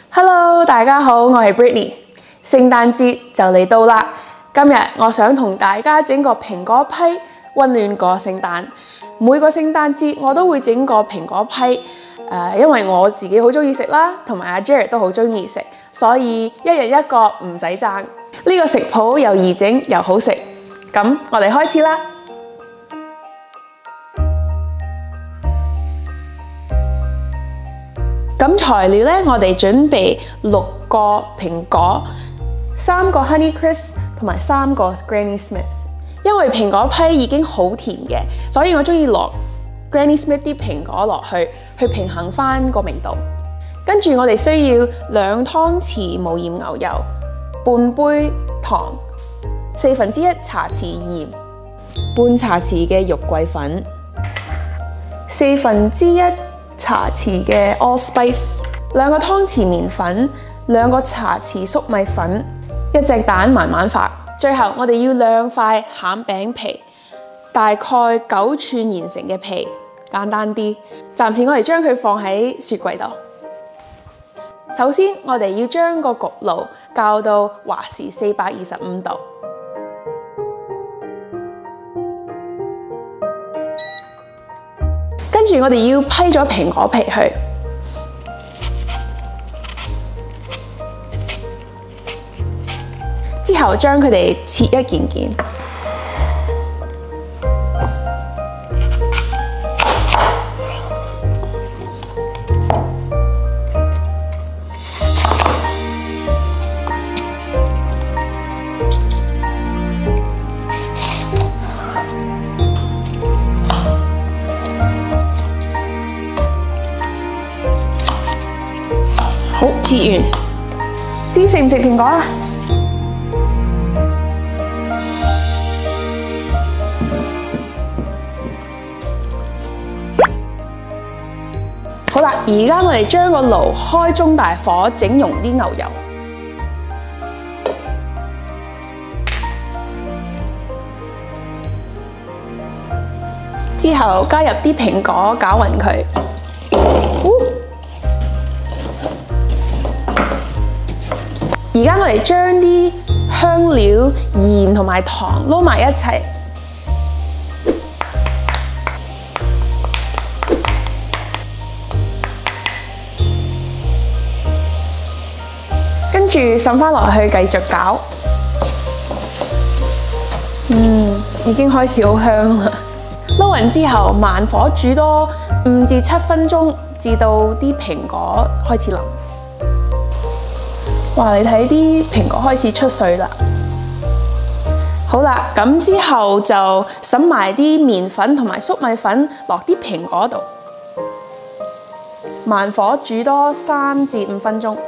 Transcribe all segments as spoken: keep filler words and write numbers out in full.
Hello， 大家好，我係 Brittany。聖誕節就嚟到啦，今日我想同大家整個蘋果批，溫暖過聖誕。每個聖誕節我都會整個蘋果批，誒、呃，因為我自己好中意食啦，同埋阿 Jared 都好中意食，所以一人一個唔使爭。呢、這個食譜又易整又好食，咁我哋開始啦。咁材料咧，我哋準備六個蘋果、三個 Honey Crisp 同埋三個 Granny Smith。因為蘋果批已經好甜嘅，所以我中意落 Granny Smith 啲蘋果落去，去平衡翻個味道。跟住我哋需要兩湯匙無鹽牛油、半杯糖、四分之一茶匙鹽、半茶匙嘅肉桂粉、四分之一茶匙嘅 allspice， 兩個湯匙麵粉，兩個茶匙粟米粉，一隻蛋慢慢發。最後我哋要兩塊餡餅皮，大概九寸現成嘅皮，簡單啲。暫時我哋將佢放喺雪櫃度。首先我哋要將個焗爐校到華氏四百二十五度。跟住我哋要批咗蘋果皮去，之後將佢哋切一件件，好，切完，知食唔食蘋果啊？好啦，而家我哋將個爐開中大火，整溶啲牛油，之後加入啲蘋果，攪勻佢。而家我哋將啲香料、鹽同埋糖撈埋一齊，跟住滲返落去繼續攪。嗯，已經開始好香啦！撈勻之後，慢火煮多五至七分鐘，至到啲蘋果開始腍。哇！你睇啲蘋果開始出水啦。好啦，咁之後就揼埋啲麵粉同埋粟米粉落啲蘋果度，慢火煮多三至五分鐘。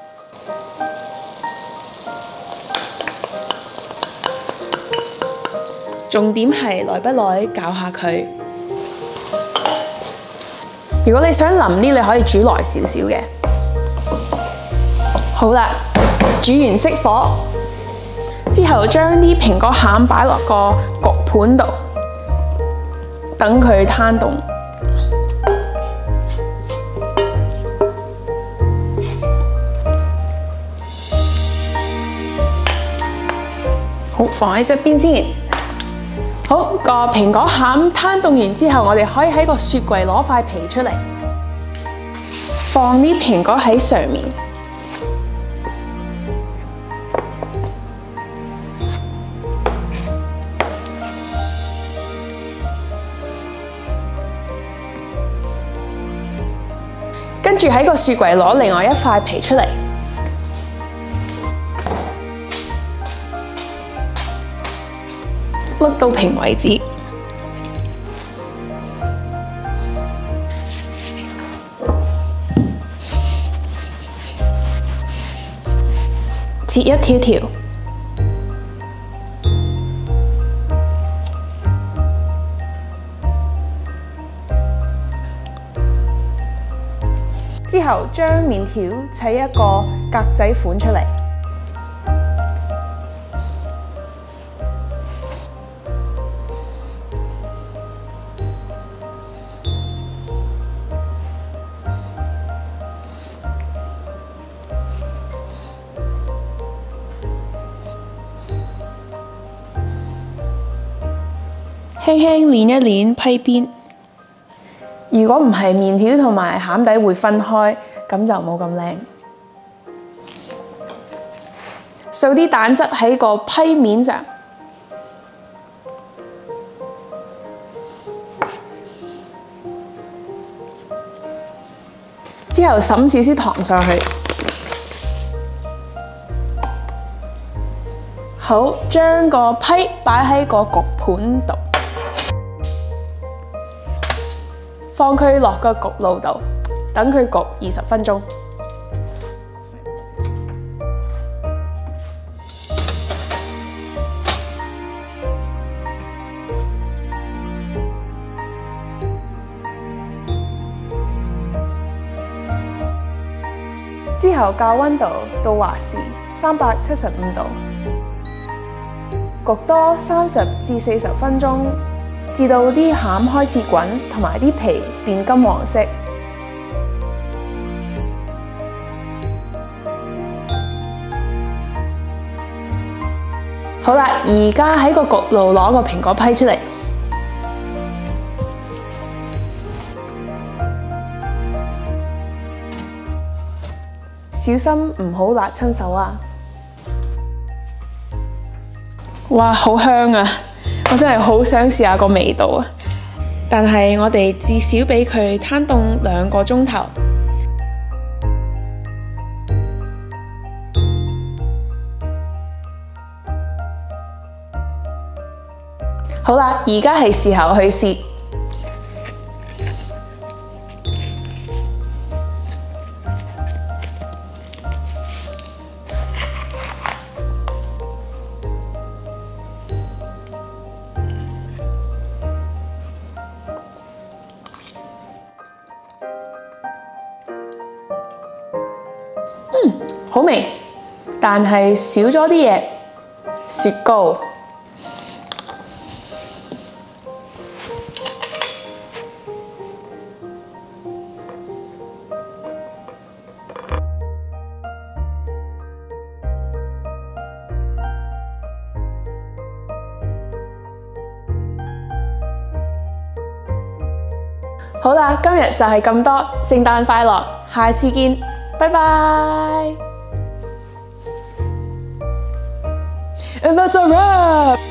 重點係耐不耐攪下佢。如果你想腍啲，你可以煮耐少少嘅。好啦，煮完熄火，之後將啲蘋果餡擺落個焗盤度，等佢攤凍。好，放喺側邊先。好，個蘋果餡攤凍完之後，我哋可以喺個雪櫃攞塊皮出嚟，放啲蘋果喺上面。跟住喺個雪櫃攞另外一塊皮出嚟，碌到平為止。切一條條。之後將麵條砌一個格仔款出嚟， 輕輕捏一捏批邊。如果唔係麵條同埋餡底會分開，咁就冇咁靚。掃啲蛋汁喺個批面上，之後灑少少糖上去。好，將個批擺喺個焗盤度，放佢落個焗爐度，等佢焗二十分鐘。之後校溫度到華氏三百七十五度，焗多三十至四十分鐘，至到啲餡開始滾，同埋啲皮變金黃色。好啦，而家喺個焗爐攞個蘋果批出嚟。小心唔好辣親手啊！哇，好香啊！我真係好想試下個味道啊！但係我哋至少俾佢攤凍兩個鐘頭。好啦，而家係時候去試。嗯，好味，但係少咗啲嘢。雪糕，好啦，今日就係咁多，聖誕快樂，下次見。拜拜 ！And that's a wrap!